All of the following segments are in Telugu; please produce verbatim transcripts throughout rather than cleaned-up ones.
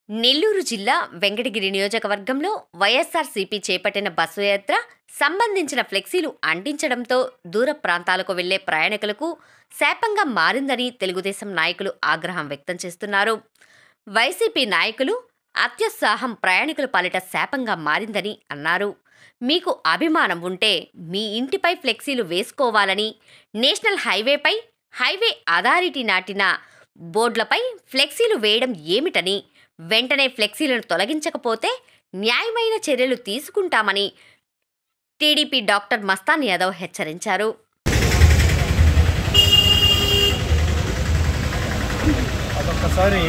నెల్లూరు జిల్లా వెంకటగిరి నియోజకవర్గంలో వైఎస్ఆర్సీపీ చేపట్టిన బస్సు యాత్ర సంబంధించిన ఫ్లెక్సీలు అంటించడంతో దూర ప్రాంతాలకు వెళ్లే ప్రయాణికులకు శాపంగా మారిందని తెలుగుదేశం నాయకులు ఆగ్రహం వ్యక్తం చేస్తున్నారు. వైసీపీ నాయకులు అత్యుత్సాహం ప్రయాణికుల పాలిట శాపంగా మారిందని అన్నారు. మీకు అభిమానం ఉంటే మీ ఇంటిపై ఫ్లెక్సీలు వేసుకోవాలని, నేషనల్ హైవేపై హైవే అథారిటీ నాటిన బోర్డులపై ఫ్లెక్సీలు వేయడం ఏమిటని, వెంటనే ఫ్లెక్సీలను తొలగించకపోతే న్యాయమైన చర్యలు తీసుకుంటామని టీడీపీ డాక్టర్ మస్తాన్ యాదవ్ హెచ్చరించారు. అదొక్కసారి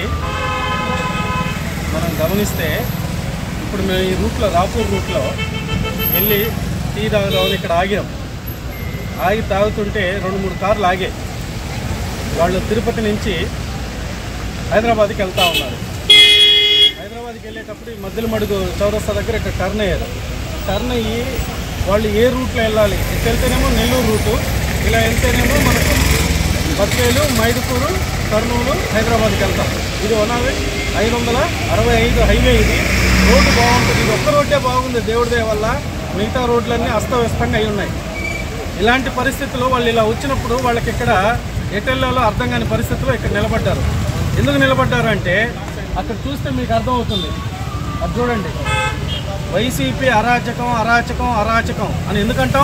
మనం గమనిస్తే ఇప్పుడు మేము ఈ రూట్లో రాపూర్ రూట్లో వెళ్ళి టీ తాగుదామని ఇక్కడ ఆగాం. ఆగి తాగుతుంటే రెండు మూడు కార్లు ఆగాయి. వాళ్ళు తిరుపతి నుంచి హైదరాబాద్కి వెళ్తూ ఉన్నారు. హైదరాబాద్కి వెళ్ళేటప్పుడు ఈ మధ్యల మడుగు చౌరస్తా దగ్గర ఇక్కడ టర్న్ అయ్యారు. టర్న్ అయ్యి వాళ్ళు ఏ రూట్లో వెళ్ళాలి, ఇటు వెళ్తేనేమో నెల్లూరు రూటు, ఇలా వెళ్తేనేమో మనకు బద్వేలు, మైదుకూరు, కర్నూలు, హైదరాబాద్కి వెళ్తాం. ఇది వనాలి ఐదు వందల అరవై ఐదు హైవే. ఇది రోడ్డు బాగుంటుంది. ఇది ఒక్క రోడ్డే బాగుంది దేవుడి దయ వల్ల. మిగతా రోడ్లన్నీ అస్తవ్యస్తంగా అయి ఉన్నాయి. ఇలాంటి పరిస్థితుల్లో వాళ్ళు ఇలా వచ్చినప్పుడు వాళ్ళకి ఇక్కడ ఎటెల్లాలో అర్థం కాని పరిస్థితుల్లో ఇక్కడ నిలబడ్డారు. ఎందుకు నిలబడ్డారు అంటే అక్కడ చూస్తే మీకు అర్థమవుతుంది. అది చూడండి, వైసీపీ అరాచకం అరాచకం అరాచకం అని ఎందుకంటాం?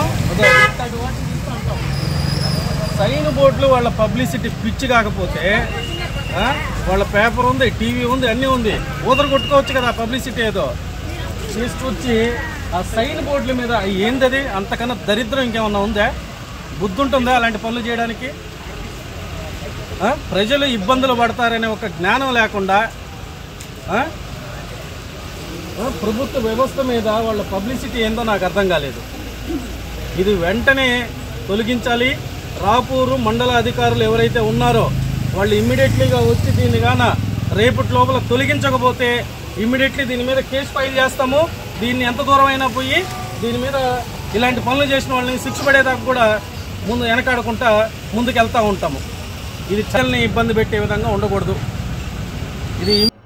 సైన్ బోర్డులు వాళ్ళ పబ్లిసిటీ పిచ్చి కాకపోతే వాళ్ళ పేపర్ ఉంది, టీవీ ఉంది, అన్నీ ఉంది. ఊదరు కొట్టుకోవచ్చు కదా పబ్లిసిటీ ఏదో తీసుకొచ్చి ఆ సైన్ బోర్డుల మీద ఏంటది? అంతకన్నా దరిద్రం ఇంకేమన్నా ఉందా? బుద్ధి ఉంటుందా అలాంటి పనులు చేయడానికి? ప్రజలు ఇబ్బందులు పడతారనే ఒక జ్ఞానం లేకుండా ప్రభుత్వ వ్యవస్థ మీద వాళ్ళ పబ్లిసిటీ ఏందో నాకు అర్థం కాలేదు. ఇది వెంటనే తొలగించాలి. రాపూరు మండల అధికారులు ఎవరైతే ఉన్నారో వాళ్ళు ఇమ్మీడియట్లీగా వచ్చి దీన్ని గాన రేపటి లోపల తొలగించకపోతే ఇమ్మీడియట్లీ దీని మీద కేసు ఫైల్ చేస్తాము. దీన్ని ఎంత దూరం అయినా పోయి దీని మీద ఇలాంటి పనులు చేసిన వాళ్ళని శిక్ష పడేదాకా కూడా ముందు వెనకాడకుండా ముందుకు వెళ్తూ ఉంటాము. ఇది చల్లని ఇబ్బంది పెట్టే విధంగా ఉండకూడదు. ఇది